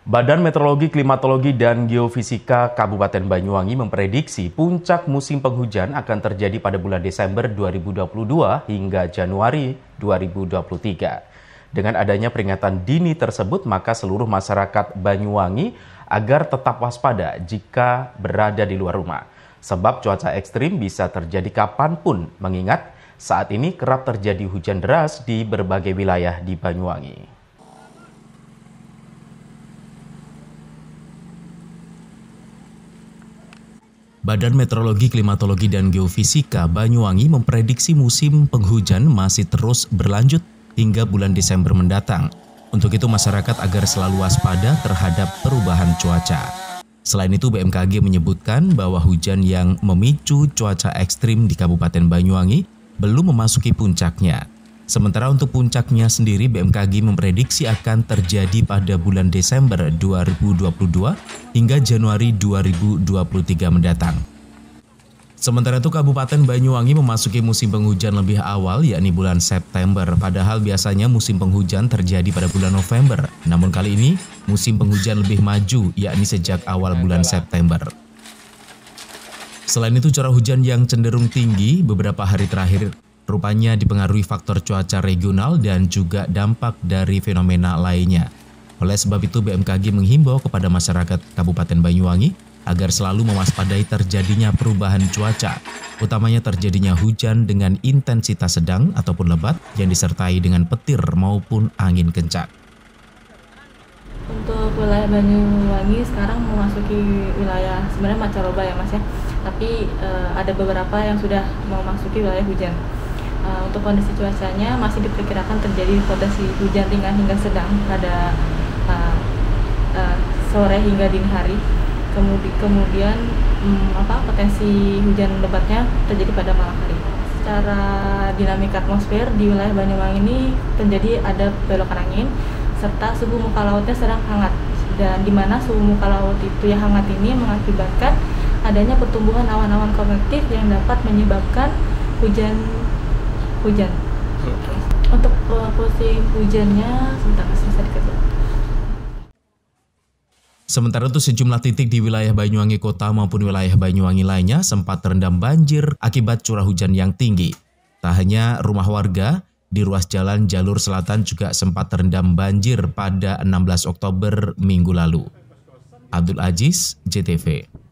Badan Meteorologi, Klimatologi, dan Geofisika Kabupaten Banyuwangi memprediksi puncak musim penghujan akan terjadi pada bulan Desember 2022 hingga Januari 2023. Dengan adanya peringatan dini tersebut, maka seluruh masyarakat Banyuwangi agar tetap waspada jika berada di luar rumah. Sebab cuaca ekstrim bisa terjadi kapanpun, mengingat saat ini kerap terjadi hujan deras di berbagai wilayah di Banyuwangi. Badan Meteorologi, Klimatologi, dan Geofisika Banyuwangi memprediksi musim penghujan masih terus berlanjut hingga bulan Desember mendatang. Untuk itu masyarakat agar selalu waspada terhadap perubahan cuaca. Selain itu BMKG menyebutkan bahwa hujan yang memicu cuaca ekstrim di Kabupaten Banyuwangi belum memasuki puncaknya. Sementara untuk puncaknya sendiri BMKG memprediksi akan terjadi pada bulan Desember 2022 hingga Januari 2023 mendatang. Sementara itu Kabupaten Banyuwangi memasuki musim penghujan lebih awal yakni bulan September, padahal biasanya musim penghujan terjadi pada bulan November. Namun kali ini musim penghujan lebih maju yakni sejak awal bulan September. Selain itu curah hujan yang cenderung tinggi beberapa hari terakhir rupanya dipengaruhi faktor cuaca regional dan juga dampak dari fenomena lainnya. Oleh sebab itu BMKG menghimbau kepada masyarakat Kabupaten Banyuwangi agar selalu mewaspadai terjadinya perubahan cuaca, utamanya terjadinya hujan dengan intensitas sedang ataupun lebat yang disertai dengan petir maupun angin kencang. Untuk wilayah Banyuwangi sekarang memasuki wilayah sebenarnya mancaroba ya Mas ya, tapi ada beberapa yang sudah memasuki wilayah hujan. Untuk kondisi cuacanya masih diperkirakan terjadi potensi hujan ringan hingga sedang pada sore hingga dini hari. Kemudian potensi hujan lebatnya terjadi pada malam hari. Secara dinamika atmosfer di wilayah Banyuwangi ini terjadi ada belokan angin serta suhu muka lautnya sedang hangat, dan di mana suhu muka laut itu yang hangat ini mengakibatkan adanya pertumbuhan awan-awan konvektif yang dapat menyebabkan hujan. Untuk posisi hujannya Sementara itu sejumlah titik di wilayah Banyuwangi Kota maupun wilayah Banyuwangi lainnya sempat terendam banjir akibat curah hujan yang tinggi. Tak hanya rumah warga, di ruas jalan jalur selatan juga sempat terendam banjir pada 16 Oktober minggu lalu. Abdul Aziz, JTV.